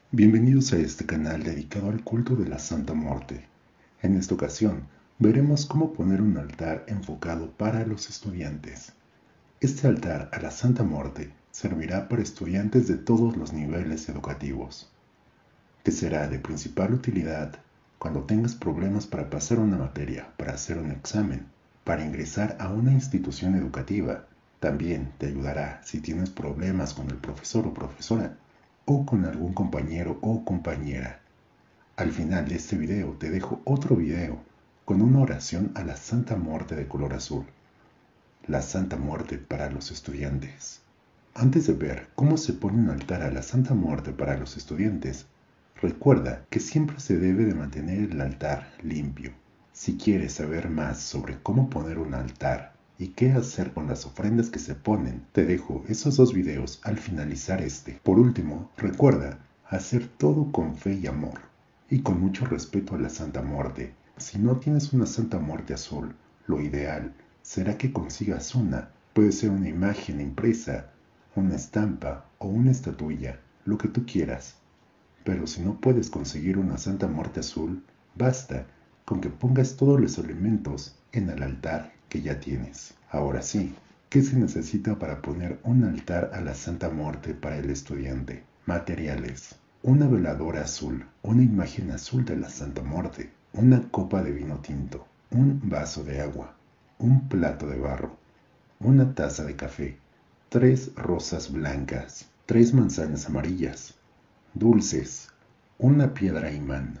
Bienvenidos a este canal dedicado al culto de la Santa Muerte. En esta ocasión, veremos cómo poner un altar enfocado para los estudiantes. Este altar a la Santa Muerte servirá para estudiantes de todos los niveles educativos. Te será de principal utilidad cuando tengas problemas para pasar una materia, para hacer un examen, para ingresar a una institución educativa. También te ayudará si tienes problemas con el profesor o profesora, o con algún compañero o compañera. Al final de este video te dejo otro video con una oración a la Santa Muerte de color azul. La Santa Muerte para los estudiantes. Antes de ver cómo se pone un altar a la Santa Muerte para los estudiantes, recuerda que siempre se debe de mantener el altar limpio. Si quieres saber más sobre cómo poner un altar y qué hacer con las ofrendas que se ponen, te dejo esos dos videos al finalizar este. Por último, recuerda hacer todo con fe y amor, y con mucho respeto a la Santa Muerte. Si no tienes una Santa Muerte azul, lo ideal será que consigas una. Puede ser una imagen impresa, una estampa o una estatuilla, lo que tú quieras. Pero si no puedes conseguir una Santa Muerte azul, basta con que pongas todos los elementos en el altar que ya tienes. Ahora sí, ¿qué se necesita para poner un altar a la Santa Muerte para el estudiante? Materiales: una veladora azul, una imagen azul de la Santa Muerte, una copa de vino tinto, un vaso de agua, un plato de barro, una taza de café, 3 rosas blancas, 3 manzanas amarillas, dulces, una piedra imán,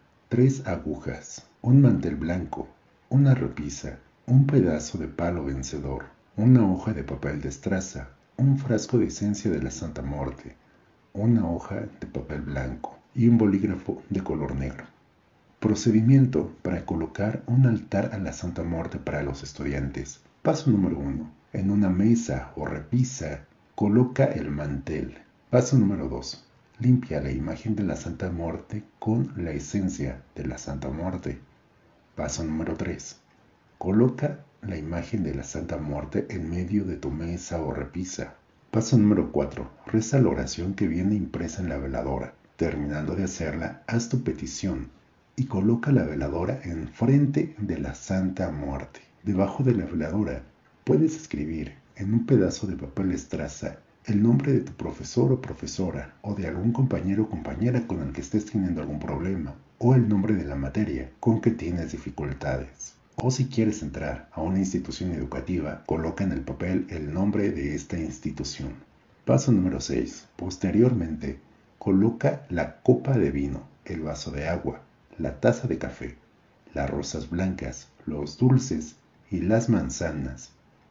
3 agujas, un mantel blanco, una repisa, un pedazo de palo vencedor, una hoja de papel de estraza, un frasco de esencia de la Santa Muerte, una hoja de papel blanco y un bolígrafo de color negro. Procedimiento para colocar un altar a la Santa Muerte para los estudiantes. Paso número 1. En una mesa o repisa, coloca el mantel. Paso número 2. Limpia la imagen de la Santa Muerte con la esencia de la Santa Muerte. Paso número 3. Coloca la imagen de la Santa Muerte en medio de tu mesa o repisa. Paso número 4. Reza la oración que viene impresa en la veladora. Terminando de hacerla, haz tu petición y coloca la veladora enfrente de la Santa Muerte. Debajo de la veladora puedes escribir en un pedazo de papel estraza el nombre de tu profesor o profesora, o de algún compañero o compañera con el que estés teniendo algún problema, o el nombre de la materia con que tienes dificultades. O si quieres entrar a una institución educativa, coloca en el papel el nombre de esta institución. Paso número 6. Posteriormente, coloca la copa de vino, el vaso de agua, la taza de café, las rosas blancas, los dulces y las manzanas.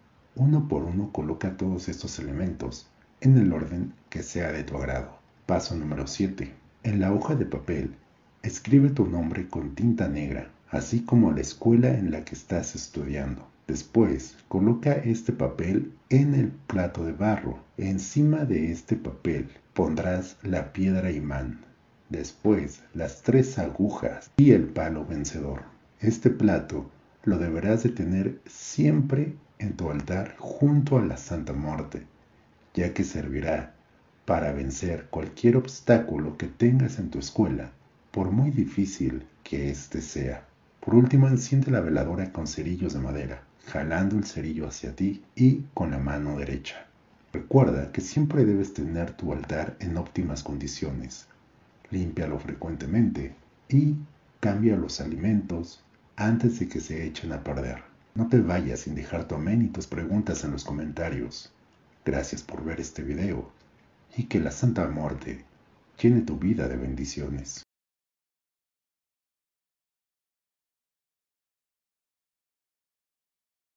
Uno por uno coloca todos estos elementos en el orden que sea de tu agrado. Paso número 7. En la hoja de papel, escribe tu nombre con tinta negra, así como la escuela en la que estás estudiando. Después, coloca este papel en el plato de barro. Encima de este papel pondrás la piedra imán. Después, las 3 agujas y el palo vencedor. Este plato lo deberás de tener siempre en tu altar junto a la Santa Muerte, ya que servirá para vencer cualquier obstáculo que tengas en tu escuela, por muy difícil que éste sea. Por último, enciende la veladora con cerillos de madera, jalando el cerillo hacia ti y con la mano derecha. Recuerda que siempre debes tener tu altar en óptimas condiciones. Límpialo frecuentemente y cambia los alimentos antes de que se echen a perder. No te vayas sin dejar tu amén y tus preguntas en los comentarios. Gracias por ver este video y que la Santa Muerte llene tu vida de bendiciones.